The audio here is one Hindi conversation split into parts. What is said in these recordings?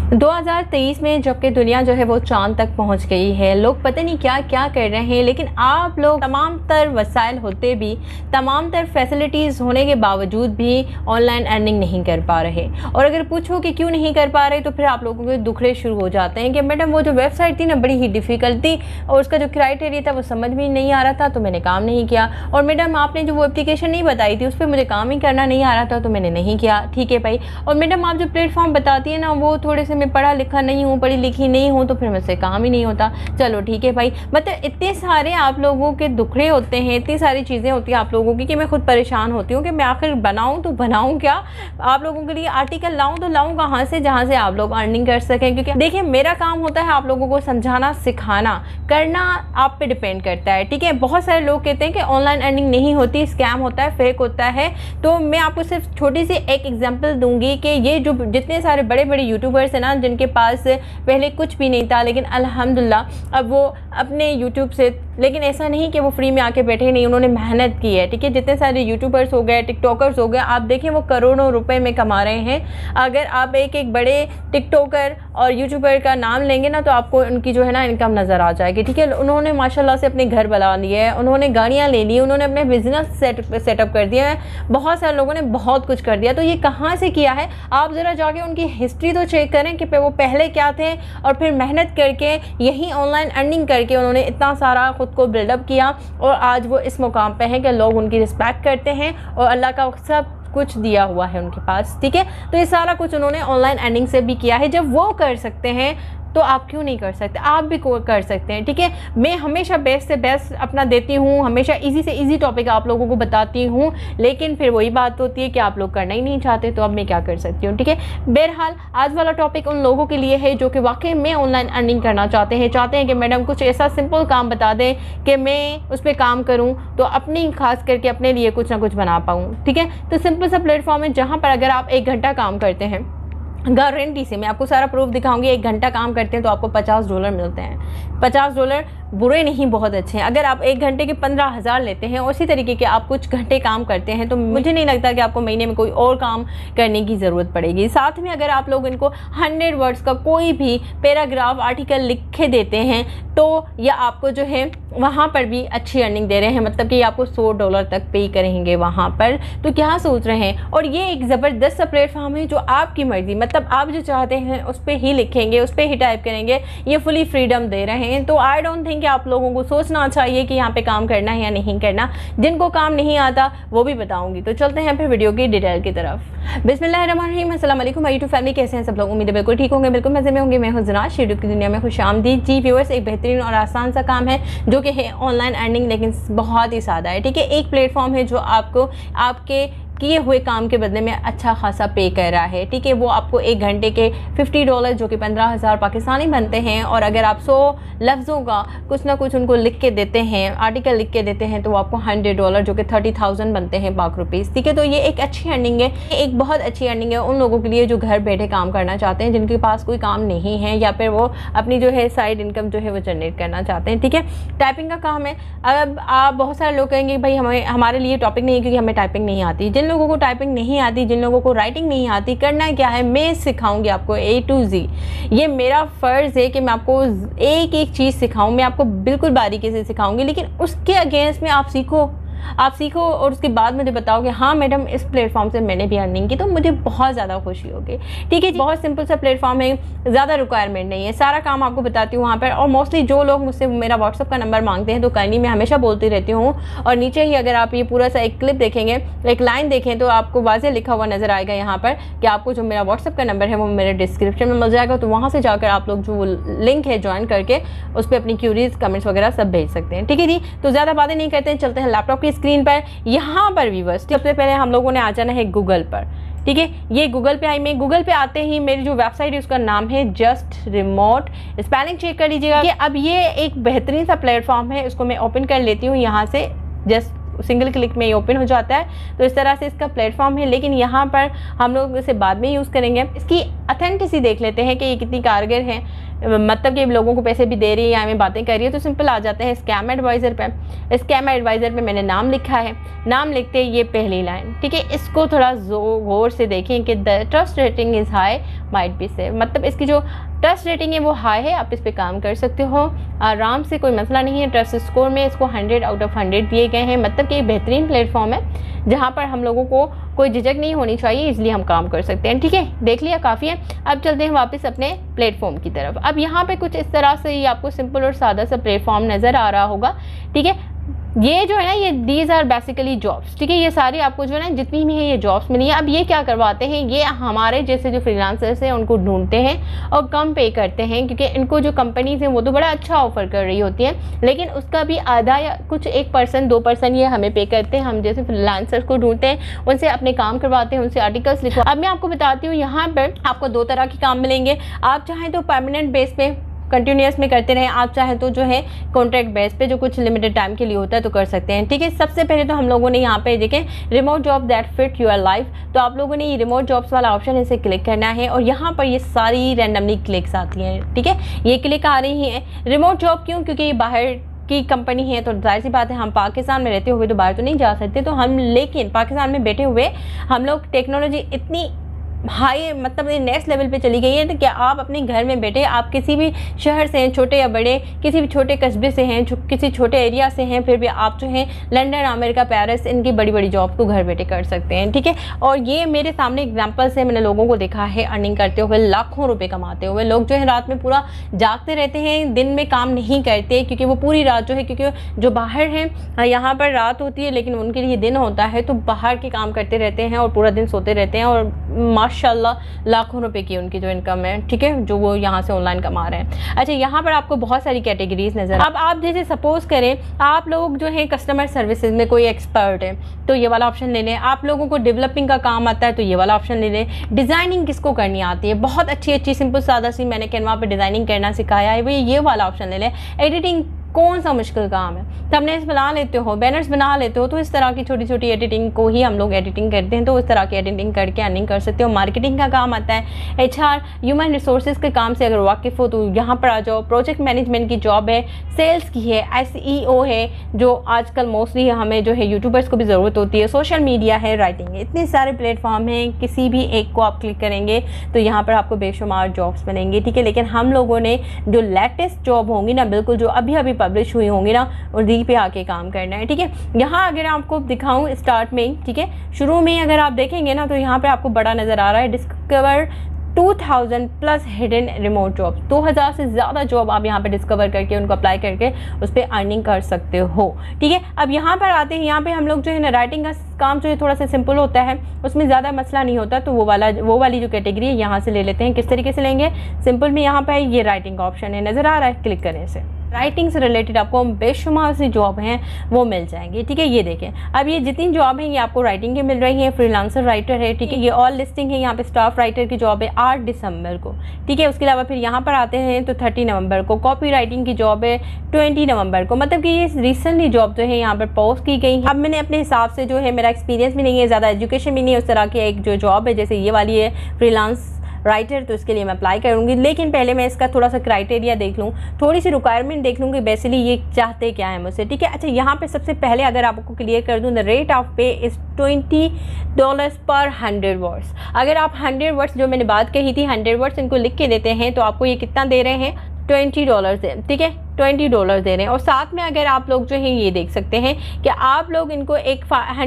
2023 में जबकि दुनिया जो है वो चांद तक पहुंच गई है, लोग पता नहीं क्या क्या कर रहे हैं, लेकिन आप लोग तमाम तर वसाइल होते भी, तमाम तर फैसिलिटीज़ होने के बावजूद भी ऑनलाइन अर्निंग नहीं कर पा रहे। और अगर पूछो कि क्यों नहीं कर पा रहे तो फिर आप लोगों के दुखड़े शुरू हो जाते हैं कि मैडम वो जो वेबसाइट थी ना बड़ी ही डिफ़िकल्ट थी और उसका जो क्राइटेरिया था वो समझ में नहीं आ रहा था तो मैंने काम नहीं किया। और मैडम आपने जो वो एप्लीकेशन नहीं बताई थी उस पर मुझे काम ही करना नहीं आ रहा था तो मैंने नहीं किया। ठीक है भाई। और मैडम आप जो प्लेटफॉर्म बताती है ना वो थोड़े से मैं पढ़ा लिखा नहीं हूँ, पढ़ी लिखी नहीं हूँ तो फिर मुझसे काम ही नहीं होता। चलो ठीक है भाई। मतलब इतने सारे आप लोगों के दुखड़े होते हैं, इतनी सारी चीज़ें होती हैं आप लोगों की कि मैं खुद परेशान होती हूँ कि मैं आखिर बनाऊँ तो बनाऊँ क्या, आप लोगों के लिए आर्टिकल लाऊँ तो लाऊँ कहाँ से जहाँ से आप लोग अर्निंग कर सकें। क्योंकि देखिए मेरा काम होता है आप लोगों को समझाना, सिखाना, करना आप पे डिपेंड करता है। ठीक है। बहुत सारे लोग कहते हैं कि ऑनलाइन अर्निंग नहीं होती, स्कैम होता है, फेक होता है। तो मैं आपको सिर्फ छोटी सी एक एग्जांपल दूंगी कि ये जो जितने सारे बड़े बड़े यूट्यूबर्स हैं ना जिनके पास पहले कुछ भी नहीं था लेकिन अल्हम्दुलिल्लाह अब वो अपने यूट्यूब से, लेकिन ऐसा नहीं कि वो फ्री में आके बैठे नहीं, उन्होंने मेहनत की है। ठीक है। जितने सारे यूट्यूबर्स हो गए, टिकटॉकर्स हो गए, आप देखें वो करोड़ों रुपए में कमा रहे हैं। अगर आप एक एक बड़े टिकटॉकर और यूट्यूबर का नाम लेंगे ना तो आपको उनकी जो है ना इनकम नज़र आ जाएगी। ठीक है। उन्होंने माशाल्लाह से अपने घर बना लिए हैं, उन्होंने गाड़ियाँ ले ली, उन्होंने अपने बिजनेस सेटअप कर दिया है। बहुत सारे लोगों ने बहुत कुछ कर दिया। तो ये कहाँ से किया है, आप ज़रा जाके उनकी हिस्ट्री तो चेक करें कि वो पहले क्या थे और फिर मेहनत करके यही ऑनलाइन अर्निंग करके उन्होंने इतना सारा खुद को बिल्डअप किया और आज वो इस मुकाम पे हैं कि लोग उनकी रिस्पेक्ट करते हैं और अल्लाह का सब कुछ दिया हुआ है उनके पास। ठीक है। तो ये सारा कुछ उन्होंने ऑनलाइन अर्निंग से भी किया है। जब वो कर सकते हैं तो आप क्यों नहीं कर सकते, आप भी कर सकते हैं। ठीक है। मैं हमेशा बेस्ट से बेस्ट अपना देती हूँ, हमेशा इजी से इजी टॉपिक आप लोगों को बताती हूँ, लेकिन फिर वही बात होती है कि आप लोग करना ही नहीं चाहते तो अब मैं क्या कर सकती हूँ। ठीक है। बहरहाल आज वाला टॉपिक उन लोगों के लिए है जो कि वाकई में ऑनलाइन अर्निंग करना चाहते हैं कि मैडम कुछ ऐसा सिंपल काम बता दें कि मैं उस पर काम करूँ तो अपनी खास करके अपने लिए कुछ ना कुछ बना पाऊँ। ठीक है। तो सिंपल सा प्लेटफॉर्म है जहाँ पर अगर आप 1 घंटा काम करते हैं, गारंटी से मैं आपको सारा प्रूफ दिखाऊंगी, 1 घंटा काम करते हैं तो आपको $50 मिलते हैं। $50 बुरे नहीं, बहुत अच्छे हैं। अगर आप 1 घंटे के 15,000 लेते हैं और इसी तरीके के आप कुछ घंटे काम करते हैं तो मुझे नहीं लगता कि आपको महीने में कोई और काम करने की ज़रूरत पड़ेगी। साथ में अगर आप लोग इनको 100 वर्ड्स का कोई भी पैराग्राफ आर्टिकल लिख के देते हैं तो या आपको जो है वहाँ पर भी अच्छी अर्निंग दे रहे हैं, मतलब कि आपको $100 तक पे करेंगे वहाँ पर। तो क्या सोच रहे हैं। और ये एक ज़बरदस्त सा प्लेटफॉर्म है जो आपकी मर्ज़ी, मतलब आप जो चाहते हैं उस पर ही लिखेंगे, उस पर ही टाइप करेंगे, ये फुली फ्रीडम दे रहे हैं। तो आई डोंट थिंक कि आप लोगों को सोचना चाहिए कि यहाँ पे काम करना है या नहीं करना। जिनको काम नहीं आता वो भी बताऊंगी। तो चलते हैं फिर वीडियो की डिटेल की तरफ। बिस्मिल्लाहिर्रहमानिर्रहीम, अस्सलाम वालेकुम यूट्यूब फैमिली, कैसे हैं सब लोग। उम्मीद है बिल्कुल ठीक होंगे, बिल्कुल मज़े में होंगे। मैं हुज़नात यूट्यूब की दुनिया में खुशामदीद। जी व्यूअर्स, एक बेहतरीन और आसान सा काम है जो कि है ऑनलाइन अर्निंग, लेकिन बहुत ही सादा है। ठीक है। एक प्लेटफॉर्म है जो आपको आपके किए हुए काम के बदले में अच्छा खासा पे कर रहा है। ठीक है। वो आपको 1 घंटे के $50 जो कि 15,000 पाकिस्तानी बनते हैं, और अगर आप 100 लफ्ज़ों का कुछ ना कुछ उनको लिख के देते हैं, आर्टिकल लिख के देते हैं, तो वो आपको $100 जो कि 30,000 बनते हैं पाक रुपीज़। ठीक है। तो ये एक अच्छी अर्निंग है, एक बहुत अच्छी अर्निंग है उन लोगों के लिए जो घर बैठे काम करना चाहते हैं, जिनके पास कोई काम नहीं है या फिर वो अपनी जो है साइड इनकम जो है वो जनरेट करना चाहते हैं। ठीक है। टाइपिंग का काम है। अब आप बहुत सारे लोग कहेंगे भाई हमारे लिए टॉपिक नहीं है क्योंकि हमें टाइपिंग नहीं आती। जिन लोगों को टाइपिंग नहीं आती, जिन लोगों को राइटिंग नहीं आती, करना क्या है, मैं सिखाऊंगी आपको A to Z। ये मेरा फ़र्ज़ है कि मैं आपको एक एक चीज़ सिखाऊं, मैं आपको बिल्कुल बारीकी से सिखाऊंगी, लेकिन उसके अगेंस्ट में आप सीखो और उसके बाद मुझे बताओ कि हाँ मैडम इस प्लेटफॉर्म से मैंने भी अर्निंग की, तो मुझे बहुत ज़्यादा खुशी होगी। ठीक है। बहुत सिंपल सा प्लेटफॉर्म है, ज़्यादा रिक्वायरमेंट नहीं है, सारा काम आपको बताती हूँ वहाँ पर। और मोस्टली जो लोग मुझसे मेरा व्हाट्सअप का नंबर मांगते हैं तो काइंडली मैं हमेशा बोलती रहती हूँ, और नीचे ही अगर आप ये पूरा सा एक क्लिप देखेंगे, एक लाइन देखें तो आपको वाज़ेह लिखा हुआ नज़र आएगा यहाँ पर कि आपको जो मेरा व्हाट्सअप का नंबर है वो मेरे डिस्क्रिप्शन में मिल जाएगा। तो वहाँ से जाकर आप लोग जो लिंक है ज्वाइन करके उस पर अपनी क्यूरीज, कमेंट्स वगैरह सब भेज सकते हैं। ठीक है जी। तो ज़्यादा बातें नहीं करते हैं, चलते हैं लैपटॉप की स्क्रीन पर। यहाँ पर व्यूअर्स सबसे पहले हम लोगों ने आ जाना है गूगल पर। ठीक है। ये गूगल पे आई, मैं गूगल पे आते ही मेरी जो वेबसाइट है उसका नाम है जस्ट रिमोट। स्पेलिंग चेक कर लीजिएगा कि अब ये एक बेहतरीन सा प्लेटफॉर्म है। उसको मैं ओपन कर लेती हूँ यहाँ से, जस्ट सिंगल क्लिक में ये ओपन हो जाता है। तो इस तरह से इसका प्लेटफॉर्म है, लेकिन यहाँ पर हम लोग इसे बाद में यूज़ करेंगे। इसकी ऑथेंटिसिटी देख लेते हैं कि ये कितनी कारगर है। मतलब कि लोगों को पैसे भी दे रही है या हमें बातें कर रही है, तो सिंपल आ जाते हैं स्कैम एडवाइज़र पे। स्कैम एडवाइज़र पे मैंने नाम लिखा है, नाम लिखते ये पहली लाइन, ठीक है, इसको थोड़ा गौर से देखें कि the trust rating is high might be safe, मतलब इसकी जो ट्रस्ट रेटिंग है वो हाई है, आप इस पर काम कर सकते हो आराम से, कोई मसला नहीं है। ट्रस्ट स्कोर में इसको 100 आउट ऑफ 100 दिए गए हैं, मतलब कि एक बेहतरीन प्लेटफॉर्म है जहाँ पर हम लोगों को कोई झिझक नहीं होनी चाहिए, इसलिए हम काम कर सकते हैं, ठीक है। देख लिया, काफ़ी है। अब चलते हैं वापस अपने प्लेटफॉर्म की तरफ। अब यहाँ पे कुछ इस तरह से ये आपको सिंपल और सादा सा प्लेटफॉर्म नज़र आ रहा होगा, ठीक है। ये जो है ना, ये दीज आर बेसिकली जॉब्स, ठीक है, ये सारी आपको जो है ना जितनी भी है ये जॉब्स मिली है। अब ये क्या करवाते हैं, ये हमारे जैसे जो फ्रीलांसर्स हैं उनको ढूंढते हैं और कम पे करते हैं, क्योंकि इनको जो कंपनीज हैं वो तो बड़ा अच्छा ऑफर कर रही होती हैं, लेकिन उसका भी आधा या कुछ 1% 2% ये हमें पे करते हैं। हम जैसे फ्रीलांसर्स को ढूंढते हैं, उनसे अपने काम करवाते हैं, उनसे आर्टिकल्स लिखवा। अब मैं आपको बताती हूँ, यहाँ पर आपको 2 तरह के काम मिलेंगे। आप चाहें तो परमानेंट बेस पे कंटिन्यूस में करते रहें, आप चाहें तो जो है कॉन्ट्रैक्ट बेस पे जो कुछ लिमिटेड टाइम के लिए होता है तो कर सकते हैं, ठीक है। सबसे पहले तो हम लोगों ने यहाँ पे देखें remote job that fit your life, तो आप लोगों ने ये रिमोट जॉब्स वाला ऑप्शन इसे क्लिक करना है और यहाँ पर ये सारी रैंडमली क्लिक्स आती हैं, ठीक है, ये क्लिक आ रही हैं। रिमोट जॉब क्यों, क्योंकि ये बाहर की कंपनी है, तो जाहिर सी बात है हम पाकिस्तान में रहते हुए तो बाहर तो नहीं जा सकते, तो हम लेकिन पाकिस्तान में बैठे हुए हम लोग टेक्नोलॉजी इतनी हाई मतलब नेक्स्ट लेवल पे चली गई है, तो क्या आप अपने घर में बैठे, आप किसी भी शहर से हैं, छोटे या बड़े, किसी भी छोटे कस्बे से हैं, किसी छोटे एरिया से हैं, फिर भी आप जो हैं लंदन, अमेरिका, पेरिस, इनकी बड़ी बड़ी जॉब को घर बैठे कर सकते हैं, ठीक है। और ये मेरे सामने एग्जांपल्स है, मैंने लोगों को देखा है अर्निंग करते हुए, लाखों रुपए कमाते हुए। लोग जो है रात में पूरा जागते रहते हैं, दिन में काम नहीं करते, क्योंकि वो पूरी रात जो है, क्योंकि जो बाहर हैं यहाँ पर रात होती है लेकिन उनके लिए दिन होता है, तो बाहर के काम करते रहते हैं और पूरा दिन सोते रहते हैं, और माशाल्लाह लाखों रुपए की उनकी जो इनकम है, ठीक है, जो वो यहाँ से ऑनलाइन कमा रहे हैं। अच्छा, यहाँ पर आपको बहुत सारी कैटेगरीज नजर। अब आप जैसे सपोज करें आप लोग जो है कस्टमर सर्विसेज में कोई एक्सपर्ट है तो ये वाला ऑप्शन ले लें, आप लोगों को डेवलपिंग का काम आता है तो ये वाला ऑप्शन ले लें, डिज़ाइनिंग किसको करनी आती है, बहुत अच्छी सिंपल सादा सी मैंने कैनवा पे डिज़ाइनिंग करना सिखाया है, वो ये वाला ऑप्शन ले लें। एडिटिंग कौन सा मुश्किल काम है, थंबनेल्स बना लेते हो, बैनर्स बना लेते हो, तो इस तरह की छोटी छोटी एडिटिंग को ही हम लोग एडिटिंग करते हैं, तो इस तरह की एडिटिंग करके अर्निंग कर सकते हो। मार्केटिंग का काम आता है, HR ह्यूमन रिसोर्सेज के काम से अगर वाकिफ़ हो तो यहाँ पर आ जाओ। प्रोजेक्ट मैनेजमेंट की जॉब है, सेल्स की है, SEO है जो आजकल मोस्टली हमें जो है यूट्यूबर्स को भी ज़रूरत होती है, सोशल मीडिया है, राइटिंग है, इतने सारे प्लेटफॉर्म हैं, किसी भी एक को आप क्लिक करेंगे तो यहाँ पर आपको बेशुमार जॉब्स बनेंगी, ठीक है। लेकिन हम लोगों ने जो लेटेस्ट जॉब होंगी ना, बिल्कुल जो अभी अभी पब्लिश हुई होंगी ना, उसी पे आके काम करना है, ठीक है। यहाँ अगर आपको दिखाऊं स्टार्ट में, ठीक है, शुरू में अगर आप देखेंगे ना तो यहाँ पे आपको बड़ा नज़र आ रहा है, discover 2000 plus hidden remote job, 2000 से ज़्यादा जॉब आप यहाँ पे डिस्कवर करके उनको अप्लाई करके उस पर अर्निंग कर सकते हो, ठीक है। अब यहाँ पर आते हैं, यहाँ पे हम लोग जो है ना राइटिंग का काम जो है थोड़ा सा सिंपल होता है, उसमें ज़्यादा मसला नहीं होता, तो वो वाली जो कैटेगरी है यहाँ से ले लेते हैं। किस तरीके से लेंगे, सिंपल में यहाँ पर ये राइटिंग का ऑप्शन है, नज़र आ रहा है, क्लिक करने से राइटिंग से रिलेटेड आपको बेशुमार सी जॉब हैं वो मिल जाएंगी, ठीक है। ये देखें, अब ये जितनी जॉब है ये आपको राइटिंग की मिल रही है, फ्रीलांसर राइटर है, ठीक है, ये ऑल लिस्टिंग है, यहाँ पे स्टाफ राइटर की जॉब है 8 दिसंबर को, ठीक है। उसके अलावा फिर यहाँ पर आते हैं तो 30 नवंबर को कॉपी राइटिंग की जॉब है, 20 नवंबर को, मतलब कि ये रिसेंटली जॉब जो है यहाँ पर पोस्ट की गई है। अब मैंने अपने हिसाब से जो है, मेरा एक्सपीरियंस भी नहीं है, ज़्यादा एजुकेशन भी नहीं है उस तरह की एक जो जॉब है जैसे ये वाली है फ्रीलांस राइटर, तो इसके लिए मैं अप्लाई करूँगी, लेकिन पहले मैं इसका थोड़ा सा क्राइटेरिया देख लूँ, थोड़ी सी रिक्वायरमेंट देख लूँगी बेसिकली ये चाहते क्या है मुझसे, ठीक है। अच्छा, यहाँ पे सबसे पहले अगर आपको क्लियर कर दूँ, the rate of pay is $20 पर 100 वर्ड्स। अगर आप 100 वर्ड्स जो मैंने बात कही थी 100 वर्ड्स इनको लिख के देते हैं तो आपको ये कितना दे रहे हैं, $20 है, ठीक है, $20 दे रहे हैं। और साथ में अगर आप लोग जो है ये देख सकते हैं कि आप लोग इनको एक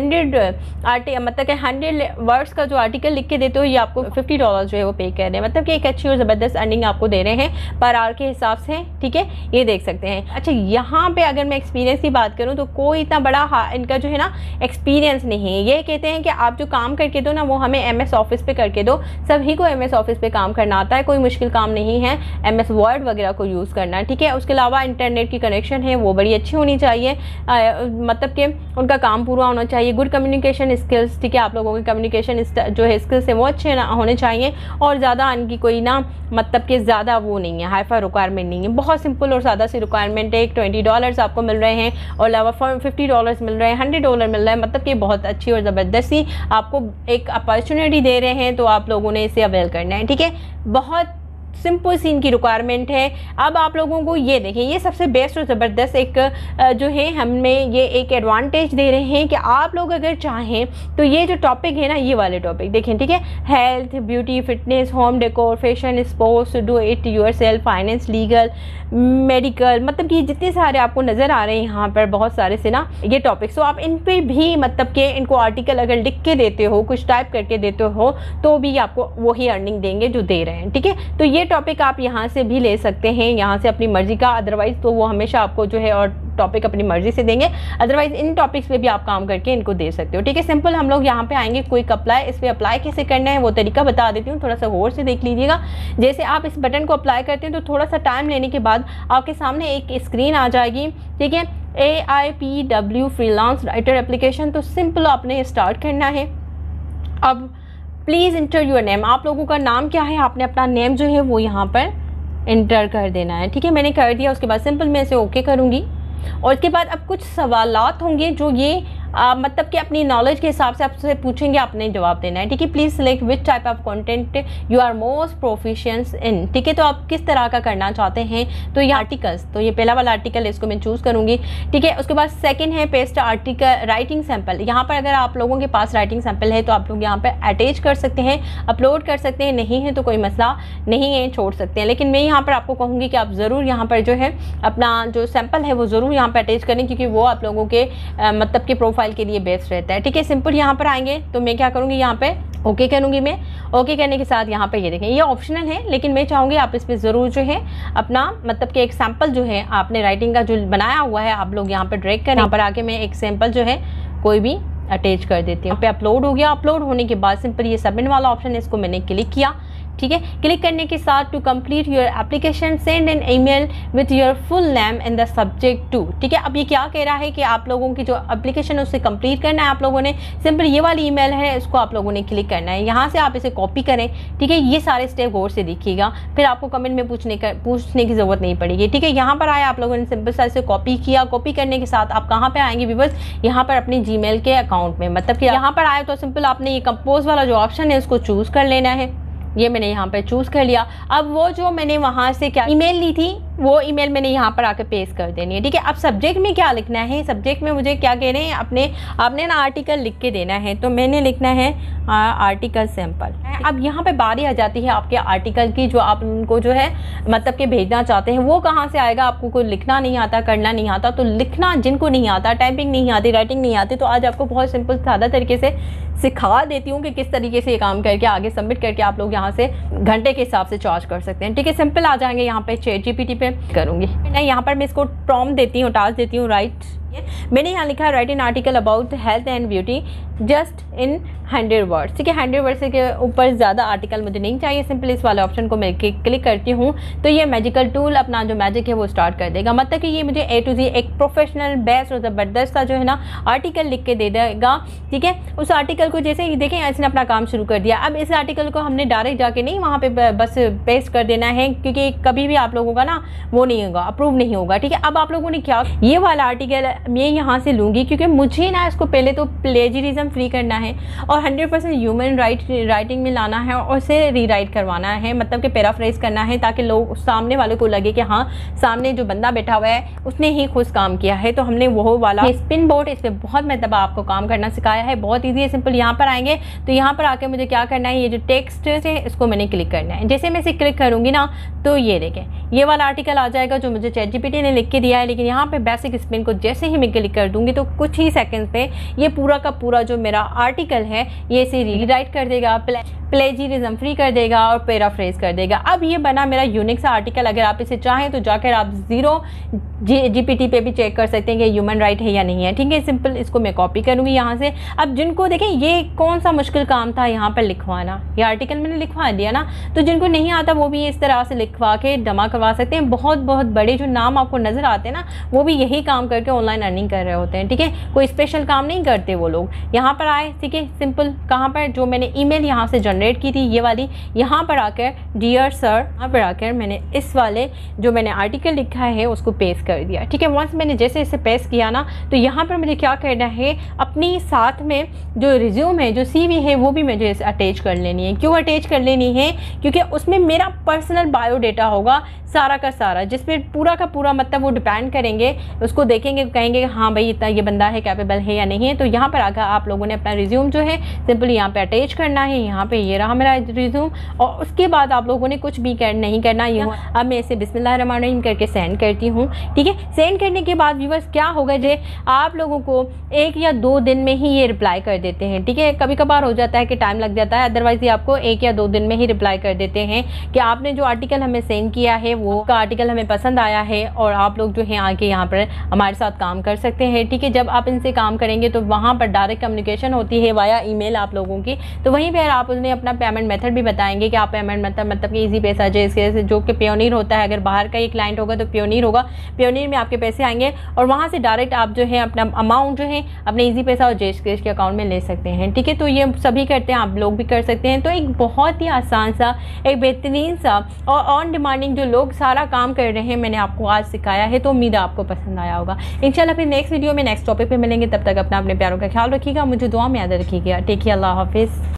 100 मतलब कि 100 वर्ड्स का जो आर्टिकल लिख के देते हो ये आपको $50 जो है वो पे कर रहे हैं, मतलब कि एक अच्छी और ज़बरदस्त अर्निंग आपको दे रहे हैं पर आवर के हिसाब से, ठीक है, ये देख सकते हैं। अच्छा, यहाँ पे अगर मैं एक्सपीरियंस की बात करूँ तो कोई इतना बड़ा इनका जो है ना एक्सपीरियंस नहीं है, ये कहते हैं कि आप जो काम करके दो ना वो हमें MS ऑफिस पे करके दो, सभी को MS ऑफिस पे काम करना आता है, कोई मुश्किल काम नहीं है MS वर्ड वगैरह को यूज़ करना, ठीक है। उसके अलावा इंटरनेट की कनेक्शन है वो बड़ी अच्छी होनी चाहिए, मतलब कि उनका काम पूरा होना चाहिए, गुड कम्युनिकेशन स्किल्स, ठीक है, आप लोगों के कम्युनिकेशन जो है स्किल्स है वो अच्छे होने चाहिए, और ज़्यादा इनकी कोई ना मतलब कि ज़्यादा वो नहीं है, हाईफाई रिक्वायरमेंट नहीं है, बहुत सिंपल और सादा सी रिक्वायरमेंट है। $20 आपको मिल रहे हैं और अलावा $50 मिल रहे हैं, $100 मिल रहा है, मतलब कि बहुत अच्छी और ज़बरदस्त सी आपको एक अपॉर्चुनिटी दे रहे हैं, तो आप लोगों ने इसे अवेल करना है, ठीक है। बहुत सिंपल सी इनकी रिक्वायरमेंट है। अब आप लोगों को ये देखें, ये सबसे बेस्ट और ज़बरदस्त एक जो है हमें ये एक एडवांटेज दे रहे हैं कि आप लोग अगर चाहें तो ये जो टॉपिक है ना, ये वाले टॉपिक देखें, ठीक है, health, beauty, fitness, home decor, fashion, sports, do it yourself, finance, legal, medical, मतलब कि जितने सारे आपको नज़र आ रहे हैं यहाँ पर बहुत सारे से ना ये टॉपिक्स, तो आप इन पे भी मतलब कि इनको आर्टिकल अगर लिख के देते हो, कुछ टाइप करके देते हो, तो भी आपको वही अर्निंग देंगे जो दे रहे हैं, ठीक है। तो ये टॉपिक आप यहाँ से भी ले सकते हैं, यहाँ से अपनी मर्जी का, अदरवाइज़ तो वो हमेशा आपको जो है और टॉपिक अपनी मर्जी से देंगे, अदरवाइज इन टॉपिक्स पे भी आप काम करके इनको दे सकते हो, ठीक है। सिंपल हम लोग यहाँ पे आएंगे क्विक अप्लाई, इस पर अप्लाई कैसे करना है वो तरीका बता देती हूँ, थोड़ा सा गौर से देख लीजिएगा। जैसे आप इस बटन को अप्लाई करते हैं तो थोड़ा सा टाइम लेने के बाद आपके सामने एक स्क्रीन आ जाएगी, ठीक है, AIPW फ्रीलांस राइटर एप्लीकेशन। तो सिंपल आपने स्टार्ट करना है। अब प्लीज़ इंटर योर नेम, आप लोगों का नाम क्या है, आपने अपना नेम जो है वो यहाँ पर इंटर कर देना है, ठीक है। मैंने कर दिया, उसके बाद सिंपल मैं इसे ओके करूँगी और उसके बाद अब कुछ सवालात होंगे जो ये मतलब कि अपनी नॉलेज के हिसाब से आपसे पूछेंगे, आपने जवाब देना है, ठीक है। Please select which type of content you are most proficient in, ठीक है। तो आप किस तरह का करना चाहते हैं, तो ये आर्टिकल्स, तो ये पहला वाला आर्टिकल है, इसको मैं चूज़ करूँगी, ठीक है। उसके बाद सेकंड है पेस्ट आर्टिकल राइटिंग सैम्पल। यहाँ पर अगर आप लोगों के पास राइटिंग सैम्पल है तो आप लोग यहाँ पर अटैच कर सकते हैं, अपलोड कर सकते हैं, नहीं है तो कोई मसला नहीं है, छोड़ सकते हैं। लेकिन मैं यहाँ पर आपको कहूँगी कि आप ज़रूर यहाँ पर जो है अपना जो सैम्पल है वो ज़रूर यहाँ पर अटैच करें, क्योंकि वो आप लोगों के मतलब कि प्रोफाइल के लिए बेस्ट रहता है, ठीक है। सिंपल यहाँ पर आएंगे तो मैं क्या करूँगी, यहाँ पे ओके करूँगी। मैं ओके करने के साथ यहाँ पे ये देखें, ये ऑप्शनल है, लेकिन मैं चाहूँगी आप इस पर ज़रूर जो है अपना मतलब कि एक सैम्पल जो है आपने राइटिंग का जो बनाया हुआ है आप लोग यहाँ पर ड्रैग करें। यहाँ पर आके मैं एक सैम्पल जो है कोई भी अटैच कर देती हूँ। यहाँ पे अपलोड हो गया। अपलोड होने के बाद सिंपल ये सबमिट वाला ऑप्शन है, इसको मैंने क्लिक किया, ठीक है। क्लिक करने के साथ to complete your application send an email with your full name and the subject to, ठीक है। अब ये क्या कह रहा है कि आप लोगों की जो एप्लीकेशन है उससे कंप्लीट करना है आप लोगों ने। सिंपल ये वाली ईमेल है, इसको आप लोगों ने क्लिक करना है, यहाँ से आप इसे कॉपी करें, ठीक है। ये सारे स्टेप गौर से देखिएगा, फिर आपको कमेंट में पूछने की ज़रूरत नहीं पड़ेगी, ठीक है। यहाँ पर आए आप लोगों ने सिंपल सा इसे कॉपी किया। कॉपी करने के साथ आप कहाँ पर आएंगे व्यूअर्स, यहाँ पर अपने जीमेल के अकाउंट में, मतलब कि यहाँ पर आए तो सिंपल आपने ये कंपोज वाला जो ऑप्शन है उसको चूज़ कर लेना है। ये मैंने यहाँ पे चूज़ कर लिया। अब वो जो मैंने वहाँ से क्या ईमेल ली थी वो ईमेल मैंने यहाँ पर आके पेस्ट कर देनी है, ठीक है। अब सब्जेक्ट में क्या लिखना है, सब्जेक्ट में मुझे क्या कह रहे हैं, आपने ना आर्टिकल लिख के देना है, तो मैंने लिखना है आर्टिकल सैंपल। अब यहाँ पे बारी आ जाती है आपके आर्टिकल की, जो आप उनको जो है मतलब कि भेजना चाहते हैं वो कहाँ से आएगा। आपको कोई लिखना नहीं आता, करना नहीं आता, तो लिखना जिनको नहीं आता, टाइपिंग नहीं आती, राइटिंग नहीं आती, तो आज आपको बहुत सिंपल सादा तरीके से सिखा देती हूँ कि किस तरीके से ये काम करके आगे सबमिट करके आप लोग यहाँ से घंटे के हिसाब से चार्ज कर सकते हैं, ठीक है। सिंपल आ जाएंगे यहाँ पे ChatGPT पे करूँगी मैं, यहाँ पर मैं इसको प्रॉम्प्ट देती हूँ, टास्क देती हूँ, राइट। मैंने यहाँ लिखा है write an article about health and beauty just in 100 words, ठीक है। 100 वर्ड्स के ऊपर ज़्यादा आर्टिकल मुझे नहीं चाहिए। सिंपल इस वाले ऑप्शन को मैं क्लिक करती हूँ तो ये मैजिकल टूल अपना जो मैजिक है वो स्टार्ट कर देगा, मतलब कि ये मुझे A to Z एक प्रोफेशनल बेस्ट और ज़बरदस्त सा जो है ना आर्टिकल लिख के दे देगा, ठीक है। उस आर्टिकल को जैसे ही देखें इसने अपना काम शुरू कर दिया। अब इस आर्टिकल को हमने डायरेक्ट जाके नहीं वहाँ पे बस पेस्ट कर देना है, क्योंकि कभी भी आप लोगों का ना वो नहीं होगा, अप्रूव नहीं होगा, ठीक है। अब आप लोगों ने क्या, ये वाला आर्टिकल मैं यहाँ से लूँगी क्योंकि मुझे ना इसको पहले तो प्लेजरिज्म फ्री करना है और 100% ह्यूमन राइटिंग में लाना है और उसे रीराइट करवाना है, मतलब कि पैराफ्रेज करना है, ताकि लोग सामने वाले को लगे कि हाँ सामने जो बंदा बैठा हुआ है उसने ही खुद काम किया है। तो हमने वो वाला स्पिन बोर्ड, इस पर बहुत मतलब आपको काम करना सिखाया है, बहुत ईजी है। सिंपल यहाँ पर आएंगे तो यहाँ पर आके मुझे क्या करना है, ये जो टेक्स्ट है इसको मैंने क्लिक करना है। जैसे मैं इसे क्लिक करूँगी ना तो ये देखें ये वाला आर्टिकल आ जाएगा जो मुझे ChatGPT ने लिख के दिया है। लेकिन यहाँ पे बेसिक स्पिन को जैसे ही मैं क्लिक कर दूंगी तो कुछ ही सेकंड्स पे ये पूरा का पूरा जो मेरा आर्टिकल है ये इसे रीराइट कर देगा, प्लेजरिज्म फ्री कर देगा और पैराफ्रेज कर देगा। अब ये बना मेरा यूनिक सा आर्टिकल। अगर आप इसे चाहें तो जाकर आप GPT पे भी चेक कर सकते हैं कि ह्यूमन राइट है या नहीं है, ठीक है। सिंपल इसको मैं कॉपी करूँगी यहाँ से। अब जिनको देखें ये कौन सा मुश्किल काम था यहाँ पर लिखवाना, ये आर्टिकल मैंने लिखवा दिया ना, तो जिनको नहीं आता वो भी इस तरह से लिखवा के जमा करवा सकते हैं। बहुत बहुत बड़े जो नाम आपको नज़र आते हैं ना वो भी यही काम करके ऑनलाइन अर्निंग कर रहे होते हैं, ठीक है। कोई स्पेशल काम नहीं करते वो लोग। यहाँ पर आए, ठीक है। सिंपल कहाँ पर जो मैंने ईमेल यहाँ से जनरेट की थी ये वाली, यहाँ पर आकर डियर सर, यहाँ पर आकर मैंने इस वाले जो मैंने आर्टिकल लिखा है उसको पेस्ट कर दिया। ठीक है, वंस मैंने जैसे इसे पेस्ट किया ना, तो यहाँ पर मुझे क्या करना है, अपनी साथ में जो रिज्यूम है, जो CV है, वो भी मुझे अटैच कर लेनी है। क्यों अटैच कर लेनी है? क्योंकि उसमें मेरा पर्सनल बायोडेटा होगा सारा का सारा, जिसमें पूरा का पूरा मतलब वो डिपेंड करेंगे, उसको देखेंगे, कहेंगे हाँ भाई इतना ये बंदा है, कैपेबल है या नहीं है। तो यहाँ पर आकर आप लोगों ने अपना रिज्यूम जो है सिंपली यहाँ पे अटैच करना है। यहाँ पे ये रहा मेरा रिज्यूम, और उसके बाद आप लोगों ने कुछ भी नहीं करना। अब मैं इसे बिस्मिल्लाहिर्रहमानिर्रहीम करके सेंड करती हूँ। ठीक है, सेंड करने के बाद व्यूअर्स क्या होगा, जो आप लोगों को 1 या 2 दिन में ही ये रिप्लाई कर देते हैं। ठीक है, कभी कभार हो जाता है कि टाइम लग जाता है, अदरवाइज ये आपको 1 या 2 दिन में ही रिप्लाई कर देते हैं कि आपने जो आर्टिकल हमें सेंड किया है वो का आर्टिकल हमें पसंद आया है और आप लोग जो है आके यहाँ पर हमारे साथ काम कर सकते हैं। ठीक है, जब आप इनसे काम करेंगे तो वहाँ पर डायरेक्ट कम्युनिकेशन होती है वाया ईमेल आप लोगों की, तो वहीं पर आप उन्हें अपना पेमेंट मेथड भी बताएंगे कि आप पेमेंट मतलब कि ईजी पैसा जैसे जो कि प्योनीर होता है, अगर बाहर का ये क्लाइंट होगा तो प्योनीर होगा, प्योनीर में आपके पैसे आएंगे और वहाँ से डायरेक्ट आप जो है अपना अमाउंट जो है अपने ईजी पैसा और जेश कैश के अकाउंट में ले सकते हैं। ठीक है, तो ये सभी करते हैं, आप लोग भी कर सकते हैं। तो एक बहुत ही आसान सा, एक बेहतरीन सा और ऑन डिमांडिंग जो लोग सारा काम कर रहे हैं, मैंने आपको आज सिखाया है। तो उम्मीद है आपको पसंद आया होगा। इंशाल्लाह फिर नेक्स्ट वीडियो में नेक्स्ट टॉपिक पे मिलेंगे। तब तक अपने प्यारों का ख्याल रखिएगा, मुझे दुआ में याद रखिएगा। टेक केयर, अल्लाह हाफिज़।